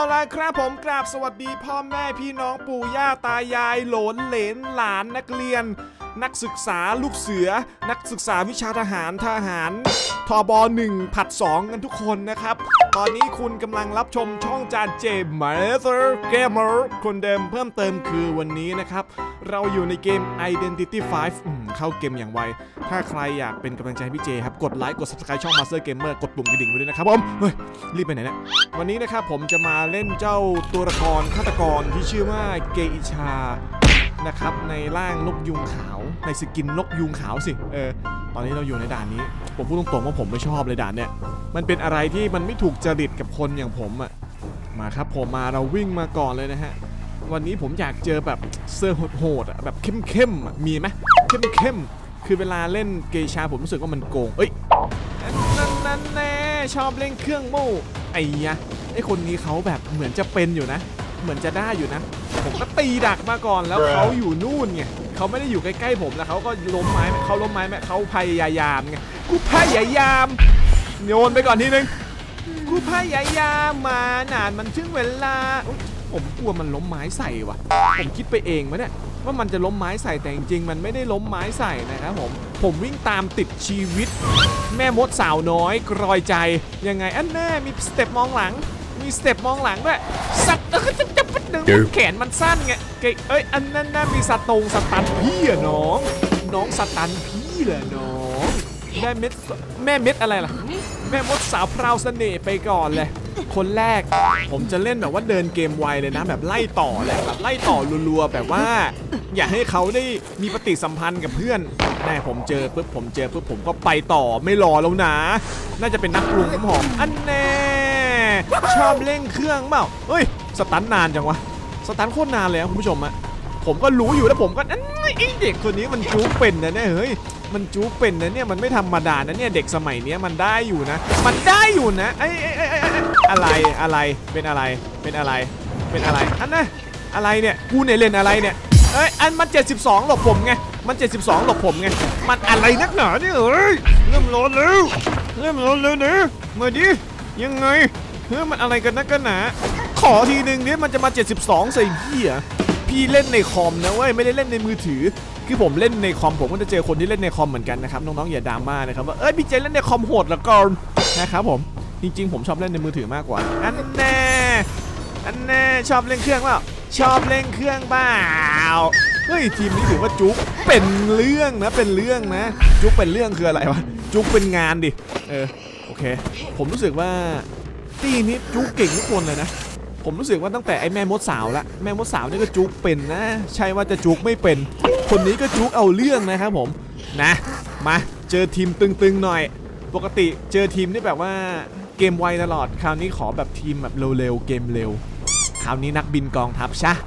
ล่ะครับผมกราบสวัสดีพ่อแม่พี่น้องปู่ย่าตายายโหลนเหลนหลานนักเรียนนักศึกษาลูกเสือนักศึกษาวิชาทหารทบ1 ผลัด 2กันทุกคนนะครับตอนนี้คุณกำลังรับชมช่องจานเจมส์เกมเมอร์คนเดิมเพิ่มเติมคือวันนี้นะครับเราอยู่ในเกม Identity 5เข้าเกมอย่างไวถ้าใครอยากเป็นกำลังใจพี่เจครับกดไลค์กด Subscribe ช่อง Master Gamer กดปุ่มกระดิ่งไว้ด้วยนะครับผมเฮ้ยรีบไปไหนเนี่ยวันนี้นะครับผมจะมาเล่นเจ้าตัวละครฆาตกรที่ชื่อว่าเกอิชานะครับในร่างนกยูงขาวในสกินนกยูงขาวสิตอนนี้เราอยู่ในด่านนี้ผมพูดตรงๆว่าผมไม่ชอบเลยด่านเนี่ยมันเป็นอะไรที่มันไม่ถูกจริตกับคนอย่างผมอ่ะมาครับผมมาเราวิ่งมาก่อนเลยนะฮะวันนี้ผมอยากเจอแบบเซอร์โหดๆแบบเข้มๆมีไหมเข้มๆคือเวลาเล่นเกชาผมรู้สึกว่ามันโกงนั่นแน่ชอบเล่นเครื่องโม่ไอ้คนนี้เขาแบบเหมือนจะเป็นอยู่นะเหมือนจะได้อยู่นะผมก็ตีดักมาก่อนแล้วเขาอยู่นู่นไงเขาไม่ได้อยู่ใกล้ๆผมแล้วเขาก็ล้มไม้เขาพยายามไงกูพยายามโยนไปก่อนทีนึงกูพยายามมานานมันถึงเวลาผมกลัวมันล้มไม้ใส่ว่ะผมคิดไปเองมั้ยเนี่ยว่ามันจะล้มไม้ใส่แต่จริงๆมันไม่ได้ล้มไม้ใส่นะครับผมวิ่งตามติดชีวิตแม่มดสาวน้อยกรอยใจยังไงอันแน่มีสเต็ปมองหลังด้วยสัตว์แขนมันสั้นไงอันนั้นน่ามีสตันพี่อะน้องสตันพี่เหรอน้องแม่เม็ดอะไรล่ะแม่มดสาวพราวเสน่ห์ไปก่อนเลยคนแรกผมจะเล่นแบบว่าเดินเกมไวเลยนะแบบไล่ต่อเลยแบบไล่ต่อรัวๆแบบว่าอยากให้เขาได้มีปฏิสัมพันธ์กับเพื่อนแน่ผมเจอปุ๊บผมก็ไปต่อไม่รอแล้วนะน่าจะเป็นนักปรุงน้ำหอมอันแน่ชอบเล่นเครื่องเปล่าเฮ้ยสตันนานจังวะสตันโคตรนานเลยคุณผู้ชมอะผมก็รู้อยู่แล้วผมก็ไอ้เด็กคนนี้มันจู๊เป็นนะเนี่ยเฮ้ยมันจู๊เป็นนะเนี่ยมันไม่ธรรมดานะเนี่ยเด็กสมัยนี้มันได้อยู่นะอะไรเป็นอะไรอันน่ะอะไรเนี่ยกูเนี่ยเล่นอะไรเนี่ยอันมัน72หลบผมไงมัน72หลบผมไงมันอะไรนักหนาเนี่ยเริ่มร้อนแล้วนะมาดิยังไงมันอะไรกันนักกันหนาขอทีนึงเนี่ยมันจะมา72ใส่พี่เล่นในคอมนะเว้ยไม่ได้เล่นในมือถือคือผมเล่นในคอมผมก็จะเจอคนที่เล่นในคอมเหมือนกันนะครับน้องๆอย่าดราม่านะครับว่าพี่เจเล่นในคอมโหดแล้วก็นะครับผมจริงๆผมชอบเล่นในมือถือมากกว่าอันแน่ชอบเล่นเครื่องเปล่าชอบเล่นเครื่องเปล่าเฮ้ยทีมนี้ถือว่าจุ๊กเป็นเรื่องนะจุ๊กเป็นเรื่องคืออะไรวะจุ๊กเป็นงานดิโอเคผมรู้สึกว่าตีนี้จุ๊กเก่งทุกคนเลยนะผมรู้สึกว่าตั้งแต่ไอ้แม่มดสาวละแม่มดสาวนี่ก็จุ๊กเป็นนะใช่ว่าจะจุ๊กไม่เป็นคนนี้ก็จุ๊กเอาเรื่องนะครับผมนะมาเจอทีมตึงๆหน่อยปกติเจอทีมที่แบบว่าเกมไวตลอดคราวนี้ขอแบบทีมแบบเร็วๆเกมเร็วคราวนี้นักบินกองทัพชะ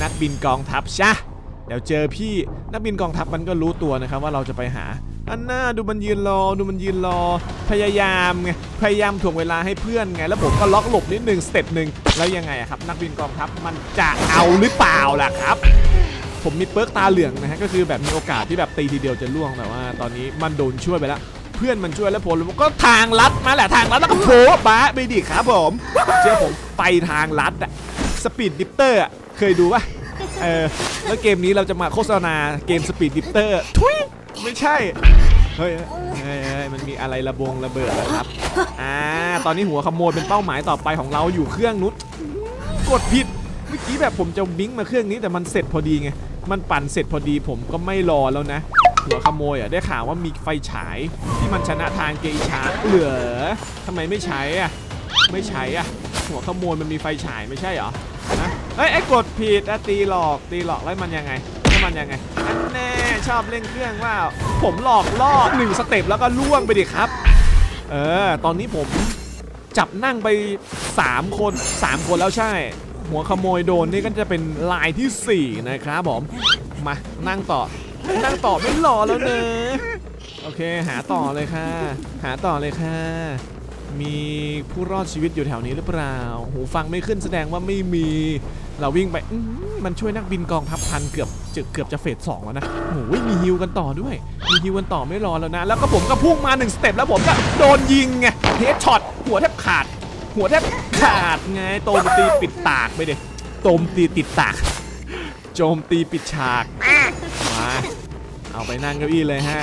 เดี๋ยวเจอพี่นักบินกองทัพมันก็รู้ตัวนะครับว่าเราจะไปหาอันน่าดูมันยืนรอพยายามถ่วงเวลาให้เพื่อนไงแล้วผมก็ล็อกหลบนิดนึงสเต็ปหนึ่งแล้วยังไงครับนักบินกองทัพมันจะเอาหรือเปล่าล่ะครับผมมีเปิร์กตาเหลืองนะฮะก็คือแบบมีโอกาสที่แบบตีทีเดียวจะล่วงแต่ว่าตอนนี้มันโดนช่วยไปแล้วเพื่อนมันช่วยแล้วผมก็ทางลัดมาแหละทางลัดแล้วก็โผล่บ้าไปดิครับผมเชื่อผมไปทางลัดอะสปีดดิปเตอร์เคยดูป่ะแล้วเกมนี้เราจะมาโฆษณาเกมสปีดดิปเตอร์ทุยไม่ใช่เฮ้ยมันมีอะไรระเบิดนะครับตอนนี้หัวขโมยเป็นเป้าหมายต่อไปของเราอยู่เครื่องนู้นกดผิดเมื่อกี้แบบผมจะบิงมาเครื่องนี้แต่มันเสร็จพอดีไงมันปั่นเสร็จพอดีผมก็ไม่รอแล้วนะหัวขโมยได้ข่าวว่ามีไฟฉายที่มันชนะทางเกอิชาทำไมไม่ใช้หัวขโมยมันมีไฟฉายไม่ใช่เหรอนะไอ้กดผิดตีหลอกแล้วมันยังไงอันแน่ชอบเล่นเครื่องว่าผมหลอกล่อ1สเต็ปแล้วก็ล่วงไปดิครับตอนนี้ผมจับนั่งไป3 คนแล้วใช่หัวขโมยโดนนี่ก็จะเป็นลายที่4นะครับผมมานั่งต่อไม่รอแล้วเนอะโอเคหาต่อเลยค่ะมีผู้รอดชีวิตอยู่แถวนี้หรือเปล่าหูฟังไม่ขึ้นแสดงว่าไม่มีเราวิ่งไปมันช่วยนักบินกองทัพพันเกือบจะเฟส 2แล้วนะโอ้ยมีฮิวกันต่อด้วยไม่รอแล้วนะแล้วก็ผมก็พุ่งมา1สเต็ปแล้วผมก็โดนยิงไงเฮดช็อตหัวแทบขาดหัวแทบขาดไงโจมตีปิดตากไปเด็โจมตีติดตากโจมตีปิดฉากมาเอาไปนั่งเก้าอี้เลยฮะ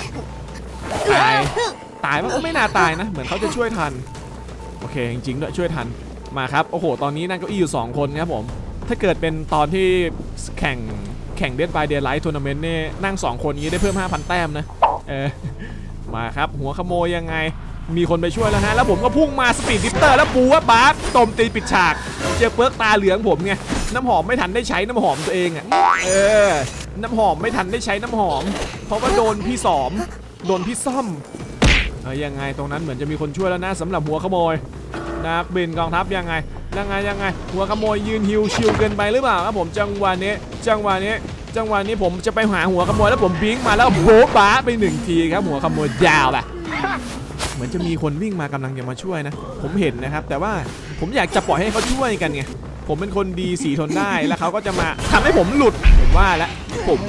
ตายมันก็ไม่น่าตายนะเหมือนเขาจะช่วยทันโอเคจริงๆด้วยช่วยทันมาครับโอ้โหตอนนี้นั่งเก้าอี้อยู่2คนครับผมถ้าเกิดเป็นตอนที่แข่งDead by Daylight Tournamentเนี่ยนั่ง2คนนี้ได้เพิ่ม 5,000 แต้มนะมาครับหัวขโมยยังไงมีคนไปช่วยแล้วฮะแล้วผมก็พุ่งมาสปีดดิฟเตอร์แล้วปูว่าบาร์ตมตีปิดฉากเจอเปิร์กตาเหลืองผมไงน้ำหอมไม่ทันได้ใช้น้ำหอมตัวเองอ่ะน้ำหอมไม่ทันได้ใช้น้ำหอมเพราะว่าโดนพี่ซ่อมยังไงตรงนั้นเหมือนจะมีคนช่วยแล้วนะสำหรับหัวขโมยนักบินกองทัพยังไงหัวขโมยยืนฮิวชิลเกินไปหรือเปล่าครับผมจังหวะนี้ผมจะไปหาหัวขโมยแล้วผมบิงมาแล้วโบ๊ะบ้าไป1 ทีครับหัวขโมยยาวแบบเหมือนจะมีคนวิ่งมากำลังจะมาช่วยนะผมเห็นนะครับแต่ว่าผมอยากจะปล่อยให้เขาช่วยกันไงผมเป็นคนดีสีทนได้แล้วเขาก็จะมาทำให้ผมหลุดผมว่าแล้วผม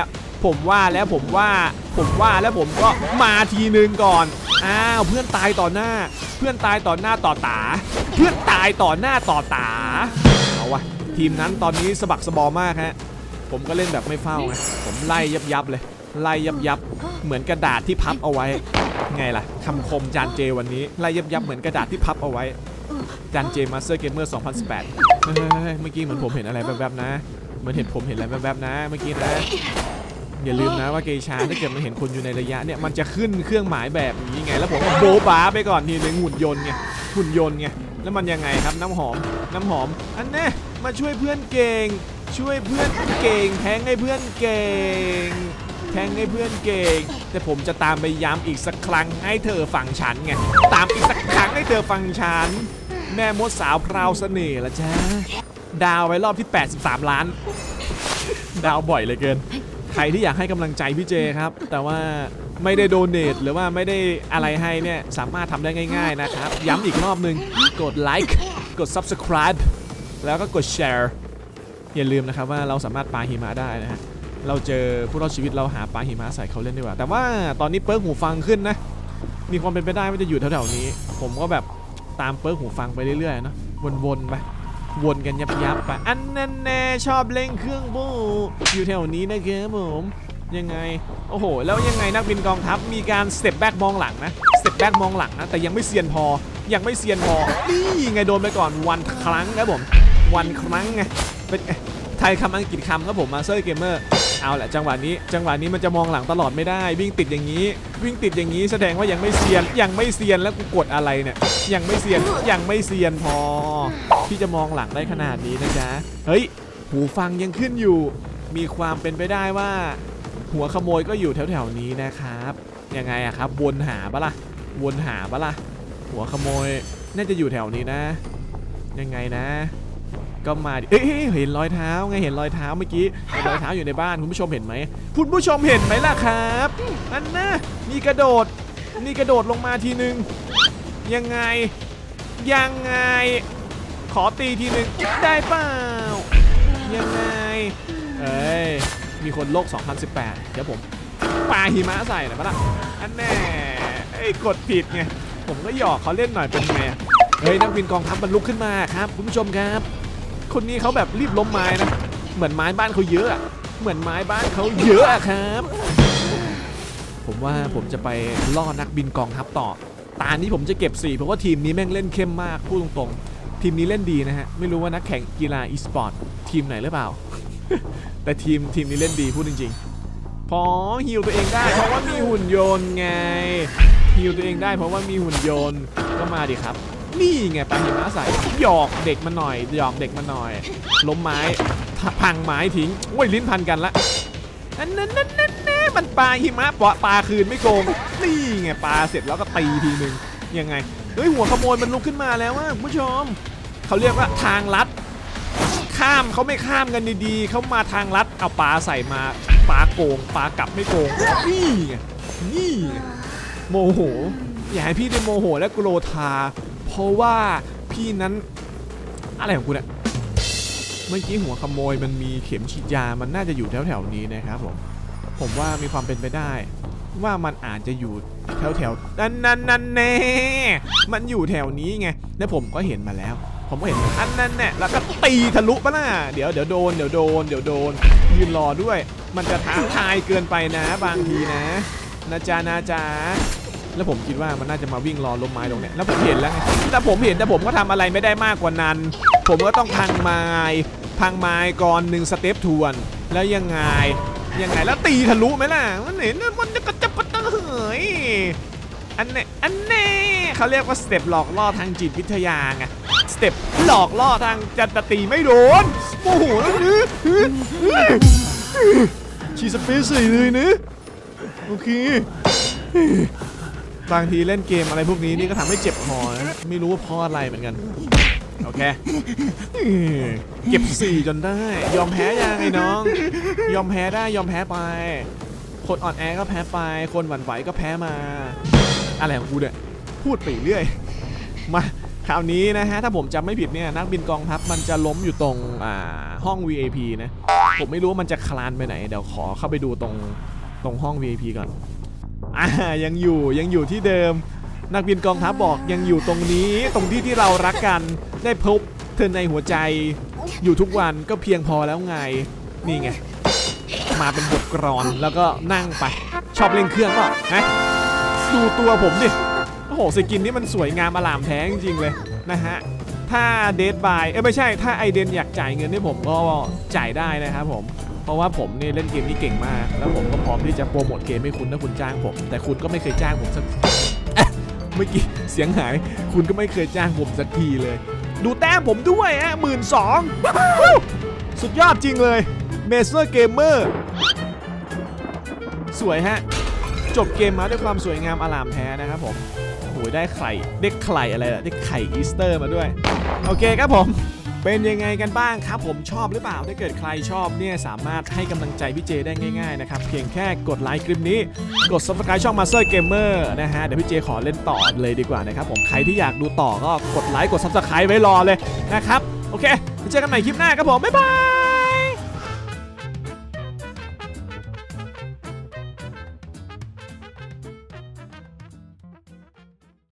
ก็มาทีนึงก่อนเพื่อนตายต่อหน้าต่อตาเอาวะทีมนั้นตอนนี้สะบักสะบอมากฮะผมก็เล่นแบบไม่เฝ้าไงผมไล่ยับเลยเหมือนกระดาษที่พับเอาไว้ไงล่ะคำคมจานเจวันนี้ไล่ยับเหมือนกระดาษที่พับเอาไว้จานเจมาสเตอร์เกมเมอร์ 2018เมื่อกี้เหมือนผมเห็นอะไรแบบๆนะเมื่อกี้นะอย่าลืมนะว่าเกชาถ้าเกิดมันเห็นคนอยู่ในระยะเนี่ยมันจะขึ้นเครื่องหมายแบบนี้ไงแล้วผมก็โบ๊ะบ้าไปก่อนทีนึงหุ่นยนต์ไงแล้วมันยังไงครับน้ำหอมอันนี้มาช่วยเพื่อนเก่งแทงให้เพื่อนเก่งแต่ผมจะตามไปย้ำอีกสักครั้งให้เธอฟังฉันไงตามอีกสักครั้งให้เธอฟังฉันแม่มดสาวพราวเสน่ห์ละจ้าดาวไว้รอบที่83 ล้านดาวบ่อยเลยเกินใครที่อยากให้กำลังใจพี่เจครับแต่ว่าไม่ได้โดเนทหรือว่าไม่ได้อะไรให้เนี่ยสามารถทำได้ง่ายๆนะครับย้ำอีกรอบนึงกดไลค์กด Subscribe แล้วก็กดแชร์อย่าลืมนะครับว่าเราสามารถปาหิมะได้นะฮะเราเจอผู้รอดชีวิตเราหาปาหิมะใส่เขาเล่นดีกว่าแต่ว่าตอนนี้เปิร์กหูฟังขึ้นนะมีความเป็นไปได้ว่าจะอยู่แถวๆนี้ผมก็แบบตามเปิร์กหูฟังไปเรื่อยๆเนาะวนๆไปวนกันยับไปอันนั้นแน่ชอบเล่นเครื่องบูอยู่แถวนี้นะครับผมยังไงโอ้โหแล้วยังไงนักบินกองทัพมีการสเต็ปแบ็กมองหลังนะแต่ยังไม่เซียนพอนี่ไงโดนไปก่อนวันครั้งครับผมวันครั้งไงเป็นไทยคำอังกฤษคำครับผมมาสเตอร์เกมเมอร์เอาแหละจังหวะนี้มันจะมองหลังตลอดไม่ได้วิ่งติดอย่างนี้แสดงว่ายังไม่เซียนแล้วกูกดอะไรเนี่ยยังไม่เซียนพอที่จะมองหลังได้ขนาดนี้นะจ๊ะเฮ้ยหูฟังยังขึ้นอยู่มีความเป็นไปได้ว่าหัวขโมยก็อยู่แถวๆนี้นะครับยังไงอะครับวนหาปะล่ะหัวขโมยน่าจะอยู่แถวนี้นะยังไงนะก็มาดิเห็นรอยเท้าไงเห็นรอยเท้าเมื่อกี้รอยเท้าอยู่ในบ้านคุณผู้ชมเห็นไหมล่ะครับอันน่ะมีกระโดดลงมาทีนึงยังไงขอตีทีนึงได้เปล่ายังไงมีคนโลก 2018 เดี๋ยวผมปาหิมะใส่หน่อยปะล่ะอันแน่กดผิดไงผมก็หยอกเขาเล่นหน่อยเป็นไงนักบินกองทัพบรรลุขึ้นมาครับคุณผู้ชมครับคนนี้เขาแบบรีบล้มไม้นะเหมือนไม้บ้านเขาเยอะครับผมว่าผมจะไปล่อนักบินกองทัพต่อตานี้ผมจะเก็บ4เพราะว่าทีมนี้แม่งเล่นเข้มมากพูดตรงๆทีมนี้เล่นดีนะฮะไม่รู้ว่านักแข่งกีฬาอีสปอร์ตทีมไหนหรือเปล่า แต่ทีมนี้เล่นดีพูดจริงๆพอฮิวตัวเองได้เพราะว่ามีหุ่นยนต์ไงก็มาดิครับนี่ไงปาหิมะใส่หยอกเด็กมาหน่อยล้มไม้พังไม้ทิ้งโอ้ยลิ้นพันกันละนั่นมันปาหิมะปาคืนไม่โกงนี่ไงปาเสร็จแล้วก็ตีทีนึงยังไงหัวขโมยมันลุกขึ้นมาแล้วว่าคุณผู้ชมเขาเรียกว่าทางลัดข้ามเขาไม่ข้ามกันดีๆเขามาทางลัดเอาปาใส่มาปาโกงปากลับไม่โกงนี่โมโหอย่าให้พี่ได้โมโหและโกรธาเพราะว่าพี่นั้นอะไรของคุณอะเมื่อกี้หัวขโมยมันมีเข็มฉีดยามันน่าจะอยู่แถวๆนี้นะครับผมว่ามีความเป็นไปได้ว่ามันอาจจะอยู่แถวนั่นแน่มันอยู่แถวนี้ไงแล้วผมก็เห็นมาแล้วผมก็เห็นอันนั้นเนี่ยแล้วก็ตีทะลุปะล่ะเดี๋ยวโดนยืนรอด้วยมันจะท้าทายเกินไปนะบางทีนะจ๊ะแล้วผมคิดว่ามันน่าจะมาวิ่งรอล้มไม้ตรงเนี้ยแล้วผมเห็นแล้วไงแต่ผมก็ทำอะไรไม่ได้มากกว่านั้นผมก็ต้องพังไม้ก่อน1สเต็ปทวนแล้วยังไงแล้วตีทะลุไหมล่ะมันเห็นมันจะกระจับกระเตยอันนี้เขาเรียกว่าสเต็ปหลอกล่อทางจิตวิทยาไงสเต็ปหลอกล่อทางจะตีไม่โดนโอ้โหชีสเปซใส่เลยนะโอเคบางทีเล่นเกมอะไรพวกนี้นี่ก็ทำให้เจ็บคอนะไม่รู้ว่าเพราะอะไรเหมือนกันโอเคเก็บ4จนได้ยอมแพ้ยังไงน้องยอมแพ้ได้ยอมแพ้ไปคนอ่อนแอก็แพ้ไปคนหวั่นไหวก็แพ้มาอะไรของกูเนี่ยพูดไปเรื่อยมาคราวนี้นะฮะถ้าผมจำไม่ผิดเนี่ยนักบินกองทัพมันจะล้มอยู่ตรงห้อง VIP นะผมไม่รู้ว่ามันจะคลานไปไหนเดี๋ยวขอเข้าไปดูตรงห้อง VIP ก่อนยังอยู่ที่เดิมนักบินกองทัพบอกยังอยู่ตรงนี้ตรงที่เรารักกันได้พบเธอในหัวใจอยู่ทุกวันก็เพียงพอแล้วไงนี่ไงมาเป็นบทกลอนแล้วก็นั่งไปชอบเล่นเครื่องเปล่าฮะดูตัวผมดิโอ้โหสกินนี่มันสวยงามอลามแท้จริงๆเลยนะฮะถ้าเดดบายไม่ใช่ถ้าไอเดนอยากจ่ายเงินให้ผมก็จ่ายได้นะครับผมเพราะว่าผมนี่เล่นเกมนี้เก่งมากแล้วผมก็พร้อมที่จะโปรโมทเกมให้คุณถ้าคุณจ้างผมแต่คุณก็ไม่เคยจ้างผมสักเมื่อกี้เสียงหายคุณก็ไม่เคยจ้างผมสักทีเลยดูแต้มผมด้วยฮะ12,000สุดยอดจริงเลยเมเซอร์เกมเมอร์สวยฮะจบเกมมาด้วยความสวยงามอลามแท้นะครับผมโอ้ยได้ไข่อะไรล่ะได้ไข่อีสเตอร์มาด้วยโอเคครับผมเป็นยังไงกันบ้างครับผมชอบหรือเปล่าถ้าเกิดใครชอบเนี่ยสามารถให้กำลังใจพี่เจได้ง่ายๆนะครับเพียงแค่กดไลค์คลิปนี้กด Subscribe ช่อง Master Gamer นะฮะเดี๋ยวพี่เจขอเล่นต่อเลยดีกว่านะครับผมใครที่อยากดูต่อก็กดไลค์กด Subscribe ไว้รอเลยนะครับโอเคเจอกันใหม่คลิปหน้าครับผมบ๊ายบาย